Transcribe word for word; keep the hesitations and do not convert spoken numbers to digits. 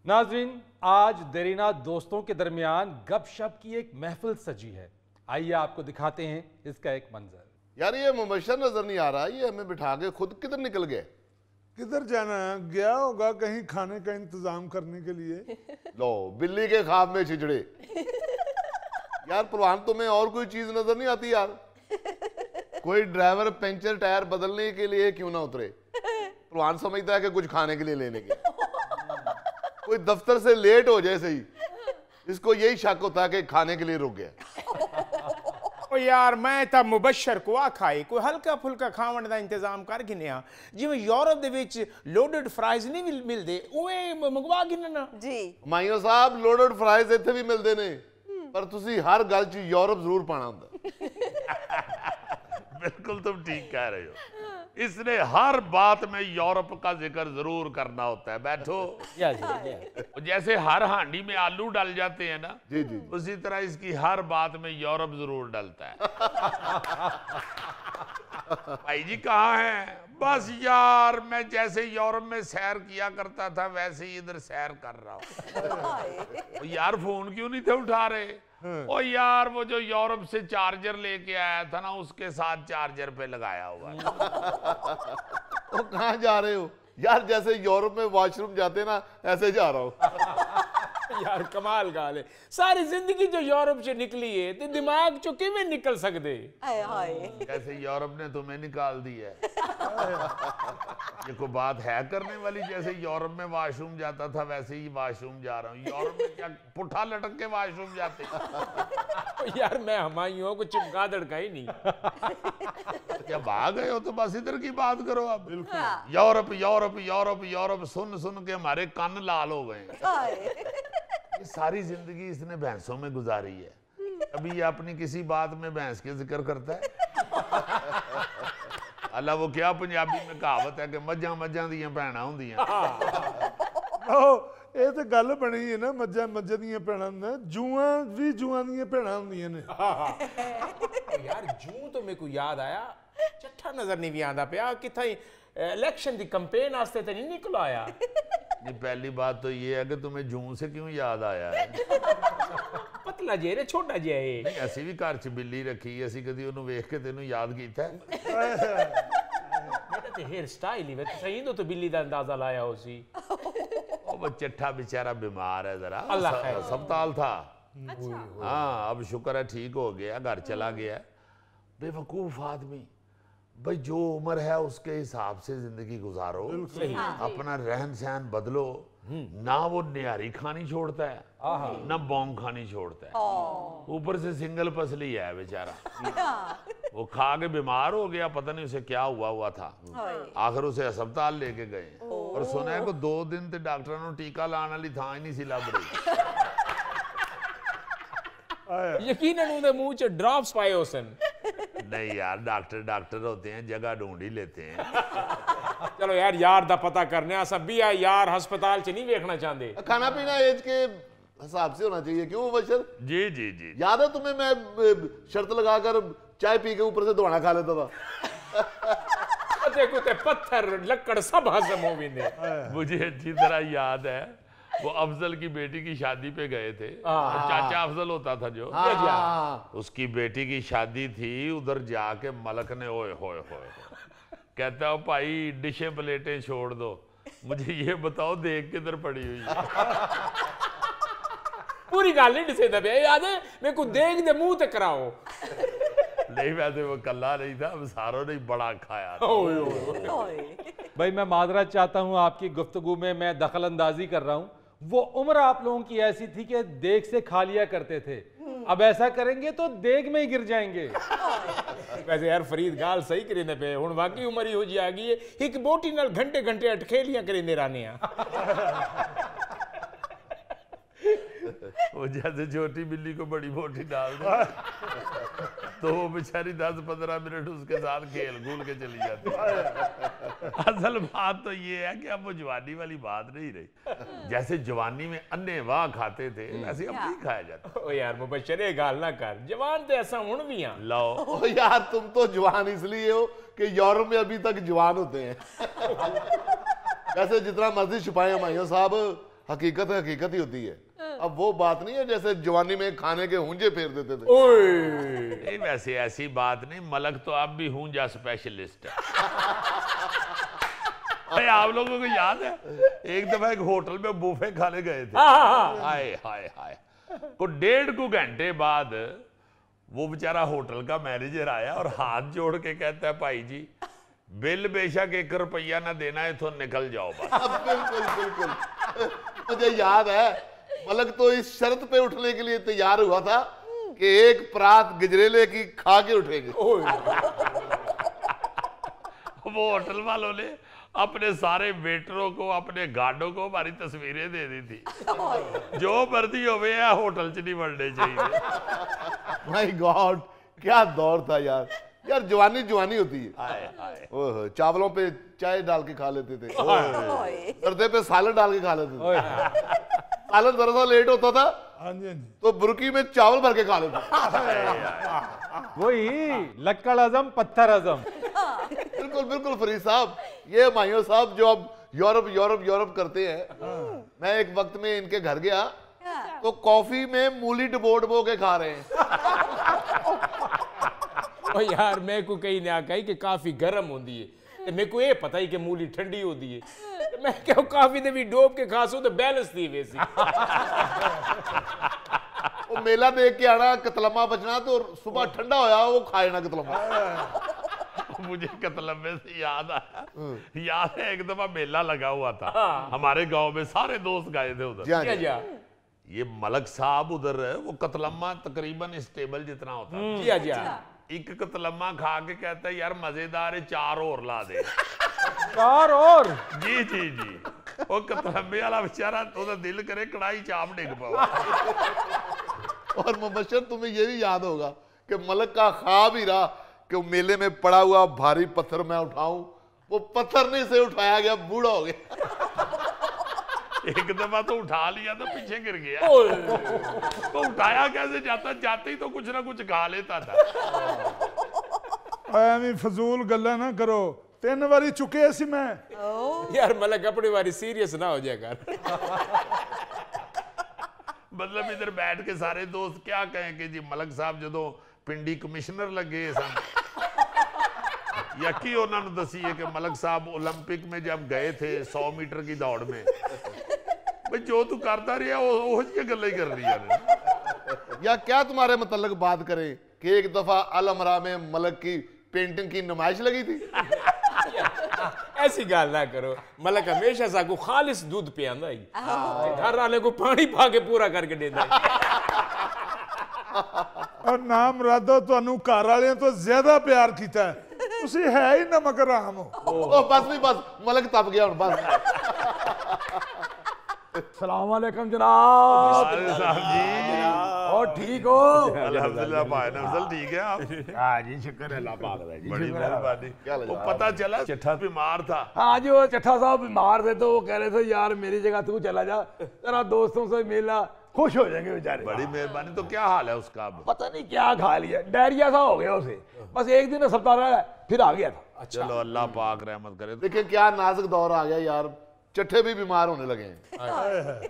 नाजरीन, आज देरीना दोस्तों के दरमियान गपशप की एक महफिल सजी है। आइए आपको दिखाते हैं इसका एक मंजर। यार ये मुबशर नजर नहीं आ रहा, ये हमें बिठा के खुद किधर निकल गए? किधर जाना है? गया होगा कहीं खाने का इंतजाम करने के लिए। लो बिल्ली के ख्वाब में छिजड़े। यार परवान तुम्हें और कोई चीज नजर नहीं आती यार? कोई ड्राइवर पंचर टायर बदलने के लिए क्यों ना उतरे? परवान समझता है कि कुछ खाने के लिए लेने के। कोई दफ्तर से लेट हो जाए सही, इसको यही शक होता है कि खाने के लिए रुक गया। ओ यार मैं ਤਾਂ ਮੁਬਸ਼ਰ को ਆਖਾਈ ਕੋਈ ਹਲਕਾ ਫੁਲਕਾ ਖਾਣ ਦਾ ਇੰਤਜ਼ਾਮ ਕਰ ਗਿਨਿਆ, ਜਿਵੇਂ ਯੂਰਪ ਦੇ ਵਿੱਚ ਲੋਡਡ ਫਰਾਈਜ਼ ਨਹੀਂ ਮਿਲਦੇ ਉਵੇਂ ਮੰਗਵਾ ਗਿਨਣਾ ਜੀ। ਮਾਈਓ ਸਾਹਿਬ ਲੋਡਡ ਫਰਾਈਜ਼ ਇੱਥੇ ਵੀ ਮਿਲਦੇ ਨੇ, ਪਰ ਤੁਸੀਂ ਹਰ ਗੱਲ 'ਚ ਯੂਰਪ ਜ਼ਰੂਰ ਪਾਣਾ ਹੁੰਦਾ। बिल्कुल तुम ठीक कह रहे हो, इसने हर बात में यूरोप का जिक्र जरूर करना होता है। बैठो। या जी, या। जैसे हर हांडी में आलू डल जाते हैं ना, जी जी, उसी तरह इसकी हर बात में यूरोप जरूर डलता है। भाई जी कहाँ हैं? बस यार मैं जैसे यूरोप में सैर किया करता था वैसे ही इधर सैर कर रहा हूँ। यार फोन क्यों नहीं थे उठा रहे? ओ यार वो जो यूरोप से चार्जर लेके आया था ना, उसके साथ चार्जर पे लगाया हुआ है। तो कहाँ जा रहे हो? यार जैसे यूरोप में वॉशरूम जाते ना, ऐसे जा रहा हूँ। यार कमाल गाल है, सारी जिंदगी जो यूरोप से निकली है तो दिमाग चो किवें निकल सकते? हाय हाय, कैसे यूरोप ने तुम्हें निकाल दिया है। ये कोई बात है करने वाली? जैसे यूरोप में वॉशरूम जाता था वैसे ही वॉशरूम जा रहा हूँ। यूरोप में क्या पुट्ठा लटक के वॉशरूम जाते? यार मैं हमायूं को चिपका दड़का ही नहीं। क्या भाग गए हो तो बस इधर की बात करो अब। यूरोप यूरोप यूरोप यूरोप सुन सुन के हमारे कान लाल हो गए। ये सारी जिंदगी इसने भैंसों में गुजारी है, अभी ये अपनी किसी बात में भैंस के जिक्र करता है। अल्लाह वो क्या पंजाबी में कहावत है कि मज्जां मज्जां दियां भैणां हुंदियां। ਆਹੋ ਇਹ ਤੇ ਗੱਲ ਬਣੀ ਹੈ ਨਾ, ਮੱਝਾਂ ਮੱਝਾਂ ਦੀਆਂ ਭੈਣਾਂ ਨੇ, ਜੂਆਂ ਵੀ ਜੂਆਂ ਦੀਆਂ ਭੈਣਾਂ ਹੁੰਦੀਆਂ ਨੇ। यार जूं तो मेरे को याद आया, चट्ठा नजर नहीं भी आंदा पिया किथे इलेक्शन दी कैंपेन वास्ते ते नहीं निकल आया। नहीं पहली बात तो ये है कि तुम्हें जून से क्यों याद आया है? पतला जे रे छोटा जे है। नहीं असी भी घर च बिल्ली रखी, असी कदी ओनू वेख के तेनू याद कीता है? मेरा ते हेयर स्टाइल ही वे सही तो तो बिल्ली दा अंदाजा लाया होसी। ओ वो चट्ठा बेचारा बीमार है जरा, अल्लाह खैर। अस्पताल था। अच्छा हाँ अब शुक्र है ठीक हो गया, घर चला गया। बेवकूफ आदमी, भाई जो उम्र है उसके हिसाब से जिंदगी गुजारो, अपना रहन सहन बदलो। ना वो निहारी खानी छोड़ता है, ना बॉन्ग खानी छोड़ता है, ऊपर से सिंगल पसली है बेचारा। वो खा के बीमार हो गया, पता नहीं उसे क्या हुआ हुआ था। आखिर उसे अस्पताल लेके गए और सुना है कि दो दिन ते डॉक्टर ने टीका लाने वाली थां ही नहीं सी लभ रही। यकीनन उनके मुंह च ड्रॉप्स पाए होसन। नहीं यार डॉक्टर डॉक्टर होते हैं, जगह ढूंढ ही लेते हैं। चलो यार यार दा पता करने आ, सब भी आ यार अस्पताल च नहीं देखना चाहते। खाना पीना एज के हिसाब से होना चाहिए, क्यों मुबशर? जी जी जी याद है तुम्हें मैं शर्त लगाकर चाय पी के ऊपर से दवाना खा लेता था? पते कुते पत्थर लकड़ सब हजम हो गए। मुझे अच्छी तरह याद है, वो अफजल की बेटी की शादी पे गए थे। चाचा अफजल होता था जो, हाँ। उसकी बेटी की शादी थी। उधर जाके मलक ने ओए होए होए कहता हो भाई डिशें प्लेटें छोड़ दो, मुझे ये बताओ देख किधर पड़ी हुई है। पूरी गल नहीं दसे दे याद है मेरे को देख दे मुंह ते कराओ। नहीं वैसे वो कल्ला नहीं था, अब सारों ने बड़ा खाया था। भाई मैं माजरत चाहता हूं, आपकी गुफ्तगू में मैं दखल अंदाजी कर रहा हूं। वो उम्र आप लोगों की ऐसी थी कि देग से खा लिया करते थे, अब ऐसा करेंगे तो देग में ही गिर जाएंगे। वैसे यार फरीद गाल सही करेंदे पे, हुण बाकी उम्र ही हो जी आ गई है, एक बोटी नाल घंटे घंटे अटखेलियां करेंदे रहने आ। वो जैसे छोटी बिल्ली को बड़ी बोटी डाल दे तो वो बेचारी दस पंद्रह मिनट उसके साथ खेल घूल के चली जाती है। असल बात तो ये है कि अब वो जवानी वाली बात नहीं रही। जैसे जवानी में अन्ने वाह खाते थे वैसे अब नहीं खाया जाता। ओ यार मुबशर ये गाल ना कर, जवान तो ऐसा हुण भी हां। लो ओ यार तुम तो जवान इसलिए हो कि यूरोप में अभी तक जवान होते हैं। वैसे जितना मर्जी छुपाए माइयों साहब, हकीकत हकीकत ही होती है। अब वो बात नहीं है जैसे जवानी में खाने के हुंजे फेर देते थे। नहीं वैसे ऐसी बात नहीं, मलक तो अब भी हूंजा स्पेशलिस्ट है। भाई आप लोगों को याद है एक दफा एक होटल में बुफे खाने गए थे, हाय हाय हाय, को डेढ़ को घंटे बाद वो बेचारा होटल का मैनेजर आया और हाथ जोड़ के कहता है भाई जी बिल बेशक एक रुपया ना देना है तो निकल जाओ बस। बिल्कुल बिल्कुल मुझे याद है मलक तो इस शर्त पे उठने के लिए तैयार हुआ था कि एक परात गजरेले की खा के उठेंगे। वो होटल वालों ने अपने सारे वेटरों को अपने गार्डों को हमारी तस्वीरें दे दी थी, जो मर्जी हो गया होटल च नहीं बढ़ने चाहिए। माय गॉड क्या दौर था यार। यार जवानी जवानी होती है। हाय हाय, ओह चावलों पे चाय डाल के खा लेते थे, पर्दे पे सालन डाल के खा लेते थे। सालन जरा सा लेट होता था हाँ जी हाँ जी। तो बुरकी में चावल भर के खा लेते। वही लक्कड़ आजम पत्थर आजम। बिल्कुल बिल्कुल फरीद साहब, ये माइयों साहब जो अब यूरोप यूरोप यूरोप करते हैं, मैं एक वक्त में इनके घर गया तो कॉफी में मूली डबो डबो के खा रहे हैं। ओ यार मैं को कहीं ना कही कि काफी गर्म होती है, ते मेरे को ये पता ही कि मूली ठंडी होती है, ते मैं क्या काफी दे भी डोब के खासो तो बैलेंस थी वैसी। वो मेला देख के आना कतलम्मा बचना तो सुबह ठंडा होया वो खाए ना कतलम्मा। मुझे कतलम्बे से याद आया, याद है एक दफा मेला लगा हुआ था हमारे गांव में, सारे दोस्त गए थे उधर। जी हाँ क्या जी। जा ये मलक साहब उधर है, वो कतलम्मा तकरीबन इस टेबल जितना होता है, जी जा एक कतलम्मा खा के कहता है यार मजेदार है, चार और ला दे। चार और जी जी जी, वो कतलम्बे वाला बेचारा तो दिल करे कढ़ाई चाप डिग पाओ। और मुबशर तुम्हें ये भी याद होगा कि मलक का ख्वाब ही रहा कि मेले में पड़ा हुआ भारी पत्थर मैं उठाऊं, वो पत्थर नहीं से उठाया गया, बूढ़ा हो गया। एक दफा तो उठा लिया तो पीछे गिर गया, तो उठाया कैसे जाता, जाते ही तो कुछ ना कुछ खा लेता था। ਐਵੇਂ ਫਜ਼ੂਲ ਗੱਲਾਂ ਨਾ ਕਰੋ, ਤਿੰਨ ਵਾਰੀ ਚੁੱਕੇ ਸੀ ਮੈਂ। यार मलक अपनी बारी सीरियस ना हो जाए कर। मतलब इधर बैठ के सारे दोस्त क्या कहें कि जी मलक साहब जो पिंडी कमिश्नर लगे सन, या की उन्होंने दसी है कि मलक साहब ओलंपिक में जब गए थे सौ मीटर की दौड़ में, भाई जो तू करता रहा वो गल ही कर रही है। या क्या तुम्हारे मतलब बात करें कि एक दफा अल अमरा में मलक की पेंटिंग की नुमाइश लगी थी। ऐसी गल ना करो, मलक हमेशा साकू खालिस दूध पियांदा ही, घर वाले को पानी पा के पूरा करके देता है। और नाम रादो ਤੁਹਾਨੂੰ ਘਰ ਵਾਲਿਆਂ ਤੋਂ ਜ਼ਿਆਦਾ ਪਿਆਰ ਕੀਤਾ ਹੈ, ਤੁਸੀਂ ਹੈ ਹੀ ਨਮਕ ਰਾਮ ਹੋ। ओ बस भी बस मलक तप गया हूं बस। सलामवालेकुम जनाब, अरे साहब जी, और ठीक हो? अल्हम्दुलिल्लाह भाई नफजल ठीक है आप? हाँ जी, शुक्र है अल्लाह पाक का जी। बड़ी शुक्र है। मेहरबानी। क्या लगा? वो पता चला चिट्ठा बीमार था। हाँ जी, वो चट्ठा साहब बीमार थे तो वो कह रहे थे यार मेरी जगह तू चला जा, तेरा दोस्तों से मिला, खुश हो जाएंगे बेचारे। बड़ी मेहरबानी। तो क्या हाल है उसका अब? पता नहीं क्या खा लिया, डायरिया सा हो गया उसे, बस एक दिन अस्पताल रहा, फिर आ गया था। चलो अल्लाह पाक रहमत करे। देखिए क्या नाजुक दौर आ गया यार, चट्ठे भी बीमार होने लगे हैं।